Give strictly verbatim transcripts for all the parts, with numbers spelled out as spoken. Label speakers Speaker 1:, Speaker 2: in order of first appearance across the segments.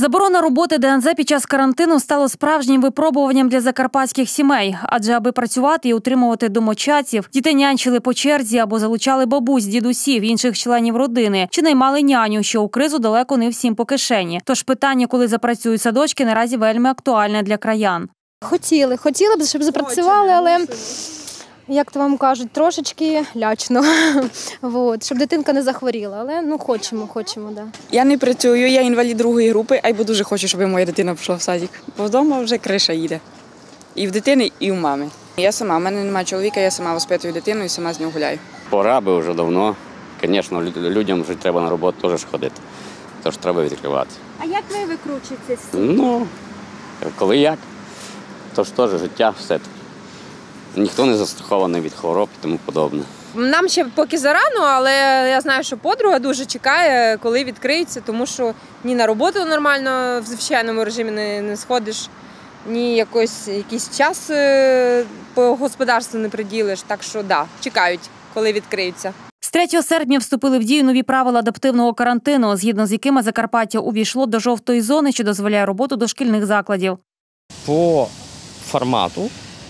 Speaker 1: Заборона роботи ДНЗ під час карантину стало справжнім випробуванням для закарпатських сімей. Адже аби працювати і утримувати домочадців, діти нянчили по черзі або залучали бабусь, дідусів, інших членів родини, чи наймали няню, що у кризу далеко не всім по кишені. Тож питання, коли запрацюють садочки, наразі вельми актуальне для краян.
Speaker 2: Хотіли, хотіли б, щоб запрацювали, але, як то вам кажуть, трошечки лячно, вот, щоб дитинка не захворіла. Але ну хочемо, хочемо, да.
Speaker 3: Я не працюю, я інвалід другої групи, а й дуже хочу, щоб моя дитина пішла в садик. Бо вдома вже криша їде. І в дитини, і в мами. Я сама, в мене немає чоловіка, я сама воспитую дитину і сама з нього гуляю.
Speaker 4: Пора би вже давно. Звісно, людям вже треба на роботу теж ходити. Тож треба відкривати.
Speaker 2: А як ви викручуєтесь?
Speaker 4: Ну, коли як. Тож теж життя все-таки. Ніхто не застрахований від хвороб і тому подобне.
Speaker 5: Нам ще поки зарано, але я знаю, що подруга дуже чекає, коли відкриється, тому що ні на роботу нормально в звичайному режимі не, не сходиш, ні якось, якийсь час по господарству не приділиш. Так що, да, чекають, коли відкриються.
Speaker 1: З третього серпня вступили в дію нові правила адаптивного карантину, згідно з якими Закарпаття увійшло до жовтої зони, що дозволяє роботу дошкільних закладів.
Speaker 6: По формату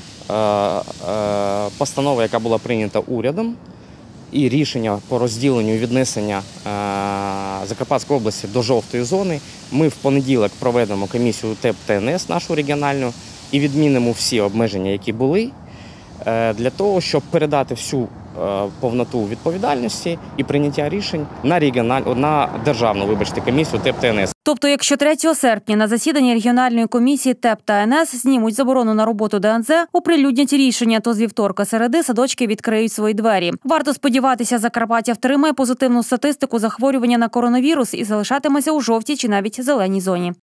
Speaker 6: постанова, яка була прийнята урядом, і рішення по розділенню і віднесення Закарпатської області до жовтої зони, ми в понеділок проведемо комісію ТЕП-ТНС, нашу регіональну, і відмінимо всі обмеження, які були, для того, щоб передати всю повноту відповідальності і прийняття рішень на регіональну, на державну, вибачте, комісію ТЕП-ТНС.
Speaker 1: Тобто, якщо третього серпня на засіданні регіональної комісії ТЕП та ен ес знімуть заборону на роботу ДНЗ, оприлюднять рішення, то з вівторка-середи садочки відкриють свої двері. Варто сподіватися, Закарпаття втримає позитивну статистику захворювання на коронавірус і залишатиметься у жовтій чи навіть зеленій зоні.